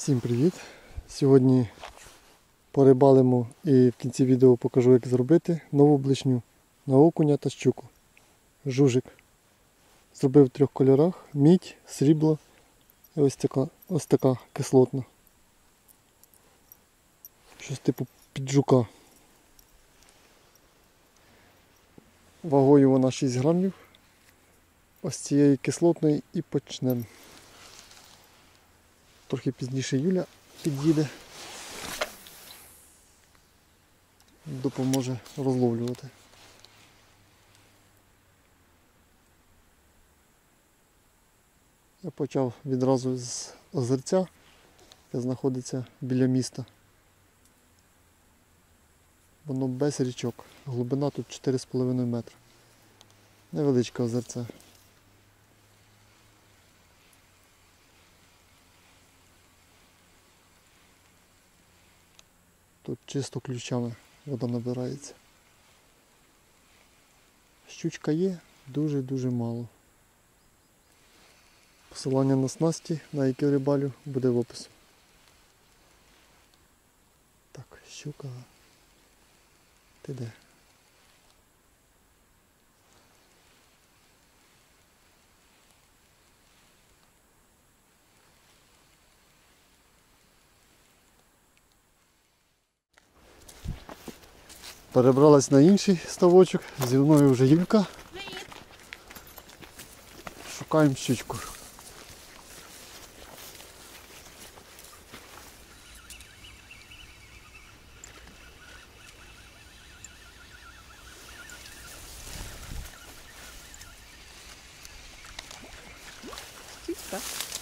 Всім привіт! Сьогодні порибалимо і в кінці відео покажу, як зробити нову блишню на окуня та щуку. Жужик. Зробив в 3 кольорах: мідь, срібло і ось така кислотна. Щось типу піджука. Вагою вона 6 грамів. Ось цієї кислотної і почнемо. Трохи пізніше Юля під'їде, допоможе розловлювати. Я почав відразу з озерця, яке знаходиться біля міста. Воно без річок. Глибина тут 4,5 метра. Невеличке озерце. Тут чисто ключами вода набирається. Щучка є, дуже-дуже мало. Посилання на снасті, на які рибалю, буде в описі. Так, щука. Ти де? Перебралась на інший ставочок, зі мною вже Юлька. Шукаємо щучку. Щучка.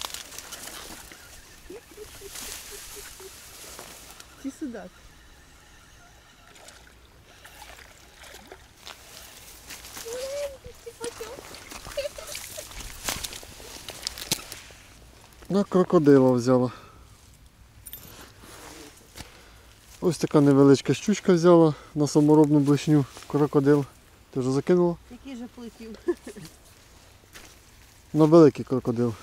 Иди сюда. На крокодила взяла. Ось така невеличка щучка взяла на саморобну блишню крокодил. Ти вже закинула? Який же полетів? На великий крокодил.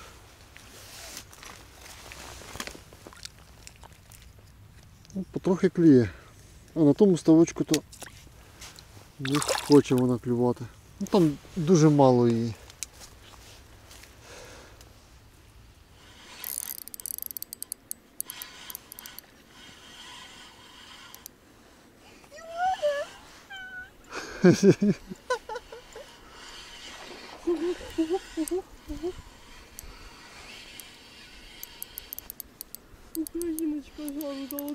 Потрохи клює. А на тому ставочку то не хоче вона клювати. Ну, там дуже мало її. Україночка жару,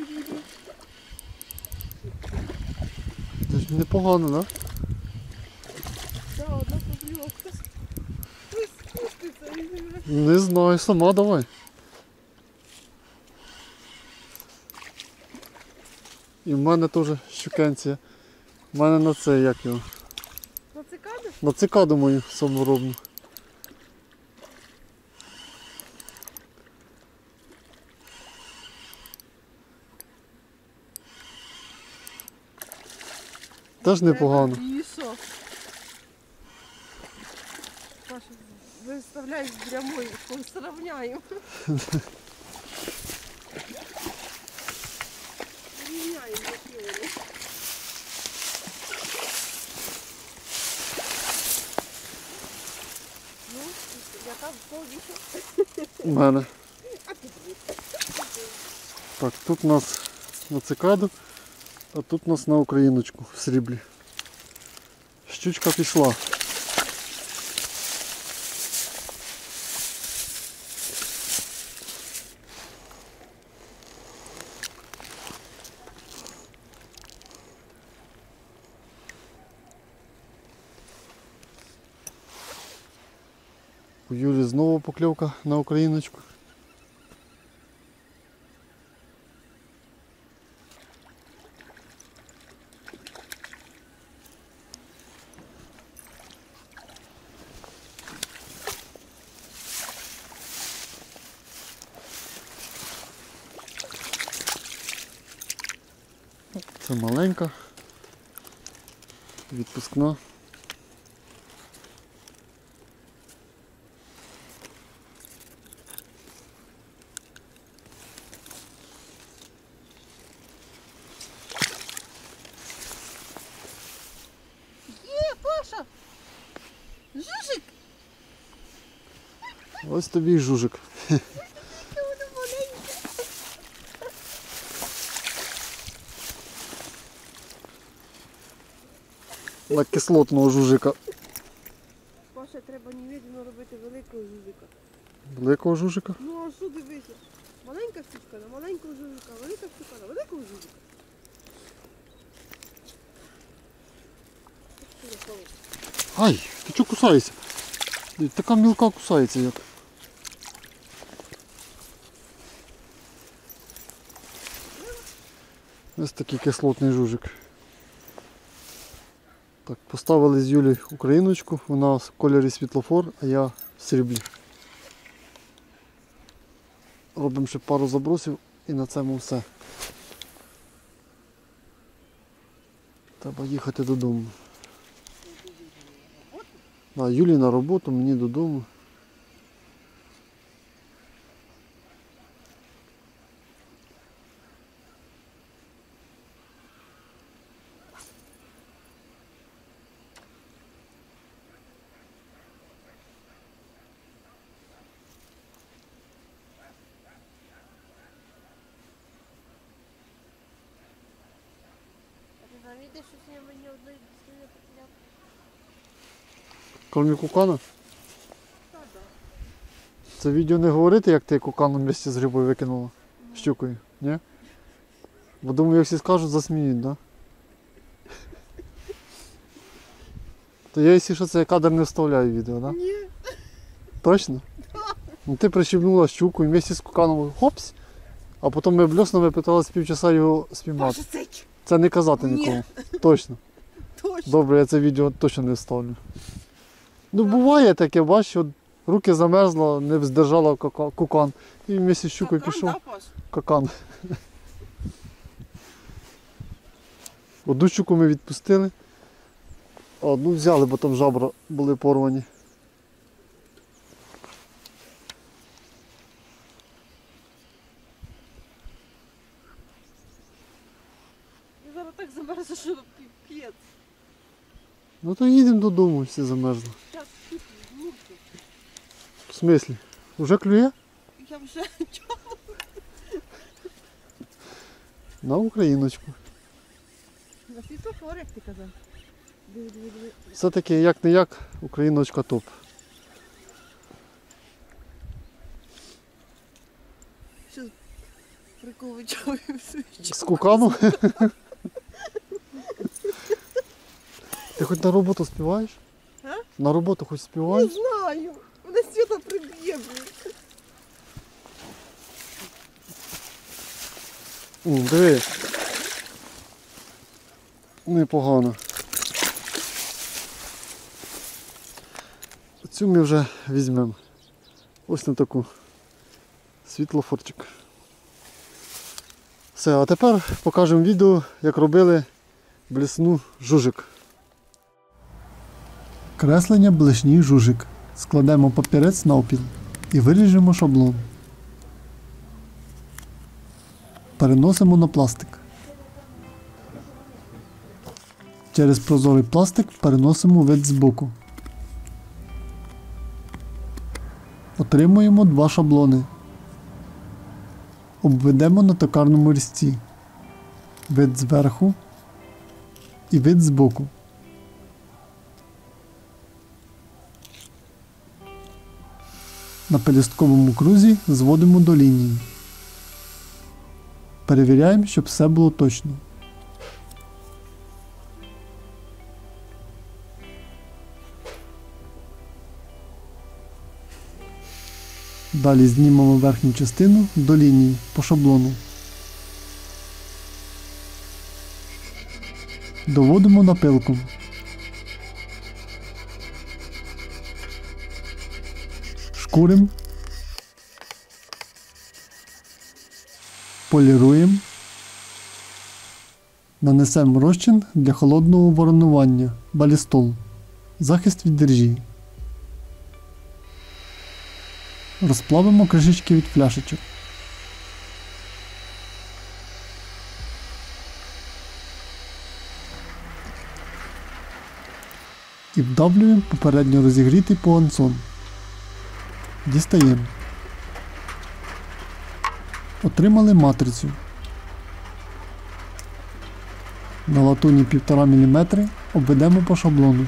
Це ж непогано, да? да? Одна покльовка. Ось спуститься і Не знаю, сама давай. І в мене теж щукенція. В мене на це, як його? на цикаду? На цикаду мою саморобну. Теж непогано. І що? Паша, виставляй прямою, сравняю. Рівняємо які вони. Ну, яка повітря? У мене. А тут Так, тут у нас на цикаду, а тут у нас на україночку в сріблі. Щучка пішла. У Юлі знову покльовка на україночку. Це маленька, відпускна. Ось тобі і жужик. На кислотного жужика. Паша, треба немедленно робити великого жужика. Великого жужика? Ну а що дивися? Маленька штучка на маленького жужика, велика штука на великого жужика. Ай, ти чого кусаєшся? Така мілка кусається як. Ось такий кислотний жужик. Так, поставили з Юлі україночку, вона в кольорі світлофор, а я в сріблі. Робимо ще пару забросів і на цьому все. Треба їхати додому. А, Юлі на роботу, мені додому. Ти завідеш, що я мені одної дістає потеряв? Кроме кукана? Так, так. Це відео не говорити, як ти куканом вместе з рибою викинула щукою, ні? Бо думаю, як всі скажуть, засміють, да? То я, якщо що, цей кадр не вставляю в відео, да? Ні. Точно? Ну ти прищипнула щуку і вместе з куканом хопс, а потім ми бльоснами питалися півчаса його спіймати. Паша, це Це не казати Ні. нікому. Точно. точно. Добре, я це відео точно не вставлю. Ну буває таке, бачиш, от руки замерзла, не здержала кукан. І вместе з щукою Какан, пішов. да, Паш? Какан. Одну щуку ми відпустили, а одну взяли, бо там жабра були порвані. Я зараз так замерзла, що піпець. Ну то їдемо додому, всі замерзли. Зараз щуку вмурку. В смислі? Уже клює? Я вже На україночку. на світлофор, як ти казав. Диви, диви, диви. Все-таки як не як, україночка топ. Що прикол вичавив З кукану? Ти хоч на роботу співаєш? А? На роботу хоч Не співаєш? знаю. Мене світло приб'є, блін. Диви. Непогано. Цю ми вже візьмемо. Ось на таку. Світлофорчик. Все, а тепер покажемо відео, як робили блесну жужик. Креслення блешні жужик. Складемо папірець навпіл і виріжемо шаблон. Переносимо на пластик. Через прозорий пластик переносимо вид збоку. Отримуємо два шаблони. Обведемо на токарному різці. Вид зверху і вид збоку. На пелюстковому крузі зводимо до лінії. Перевіряємо, щоб все було точно. Далі знімемо верхню частину до лінії по шаблону. Доводимо напилком. Шкуримо. Поліруємо. Нанесемо розчин для холодного воронування балістол. Захист від держі. Розплавимо кришечки від пляшечок. І вдавлюємо попередньо розігрітий пуансон. Дістаємо. Отримали матрицю. На латуні 1,5 мм обведемо по шаблону.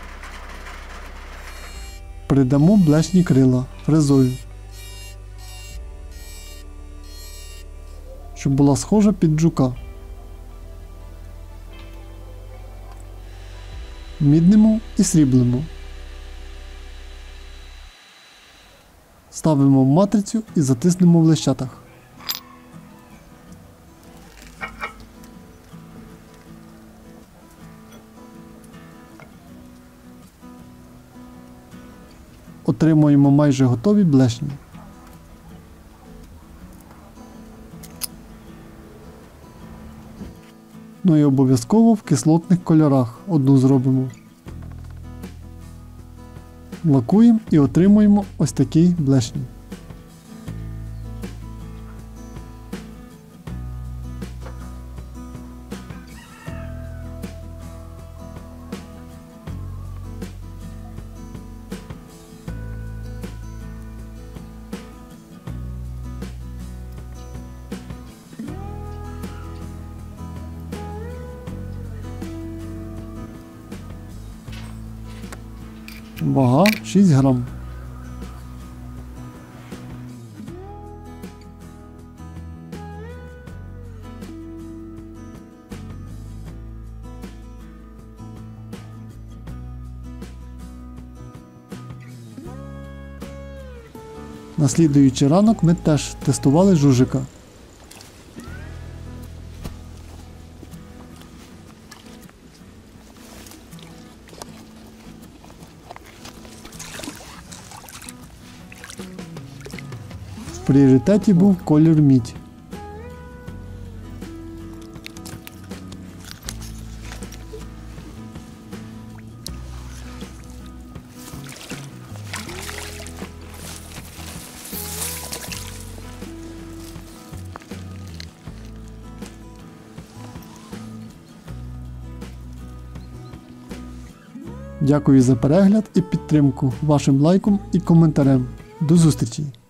Придамо блешні крила фрезою, щоб була схожа під жука. Міднимо і сріблимо. Ставимо в матрицю і затиснемо в лещатах. Отримуємо майже готові блешні. Ну і обов'язково в кислотних кольорах одну зробимо. Лакуємо і отримуємо ось такі блешні. Вага 6 грам. На слідуючий ранок ми теж тестували жужика. В пріоритеті був колір мідь. Дякую за перегляд і підтримку вашим лайком і коментарем. До зустрічі!